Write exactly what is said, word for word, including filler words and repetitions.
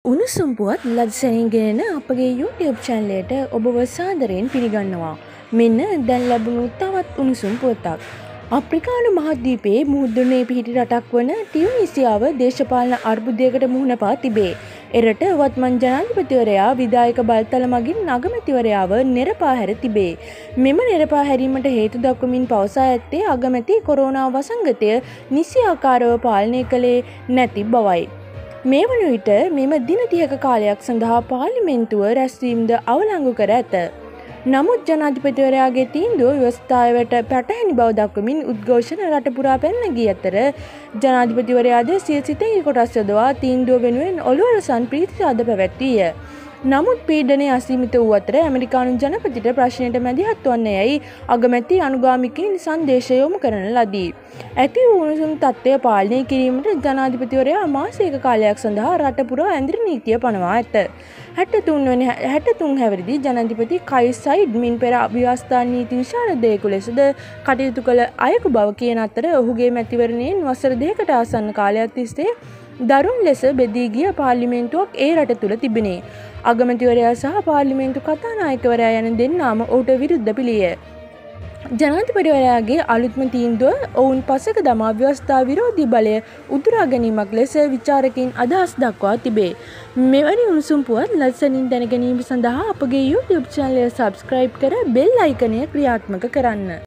උණුසුම් පුවත් ලස්සනින් ගෙන අපගේ YouTube channel එකට ඔබව සාදරයෙන් පිළිගන්නවා. මෙන්න දැන් ලැබුණු තවත් උණුසුම් පුවතක්. අප්‍රිකානු මහද්වීපයේ මුහුදුනේ පිහිටි රටක් වන ටියුනීසියාව දේශපාලන අර්බුදයකට මුහුණ පා තිබේ. එරට වත්මන් ජනාධිපතිවරයා විධායක බලතල මගින් අගමැතිවරයාව නෙරපා හැර තිබේ. මෙම නෙරපා හැරීමට හේතු දක්වමින් පවසා ඇත්තේ අගමැති කොරෝනා වසංගතය නිසියාකාරව පාලනය කළේ නැති බවයි. මේ වන විට මෙම දින තිහක කාලයක් සඳහා පාර්ලිමේන්තුව රැස්වීමද අවලංගු කර ඇත. නමුත් ජනාධිපතිවරයාගේ තීන්දුව ව්‍යවස්ථාවට පැටහෙන බව දක්වමින් උද්ඝෝෂණ රට පුරා පැන ගිය අතර ජනාධිපතිවරයාද සිය සිතෙහි කොටස් යොදවා තීන්දුව වෙනුවෙන් ඔළුවරසන් ප්‍රීතිසාද පැවැත්වීය. නමුත් පීඩනය අසීමිත වූ අතර ඇමරිකානු ජනපතිට ප්‍රශ්නයට මැදිහත් වන්න යැයි අගමැති අනුගාමිකයින් සංදේශ යොමු කරන ලදී. ඇති වූ උණුසුම් තත්ත්වය පාලනය කිරීමට ජනාධිපතිවරයා මාසයක කාලයක් සඳහා රට පුරා ඇඳිරි නීතිය පනවා ඇත. හැටතුන් වන හැටතුන් හැවිරිදි ජනාධිපති කයිස් සයිඩ් මින් පෙර අභිවස්ථා නීති විශාරදයෙකු ලෙසද කටයුතු කළ අයෙකු බව කියන අතර ඔහුගේ මැතිවරණයෙන් වසර දෙකකට ආසන්න කාලයක් තිස්සේ දරුණු ලෙස බෙදී ගිය පාර්ලිමේන්තුවක් ඒ රට තුළ තිබෙනේ. අගමැතිවරයා සහ පාර්ලිමේන්තු කතානායකවරයා යන දෙන්නාම ඔහුට විරුද්ධ පිළිය. ජනාධිපතිවරයාගේ අලුත්ම තීන්දුව ඔවුන් පසෙක දමා ව්‍යවස්ථා විරෝධී බලය උදුරා ගැනීමක් ලෙස විචාරකයින් අදහස් දක්වා තිබේ. මෙවැනි උණුසුම් පුවත් ලස්සනින් දැන ගැනීම සඳහා අපගේ YouTube channel එක subscribe කර බෙල් අයිකනය ක්‍රියාත්මක කරන්න.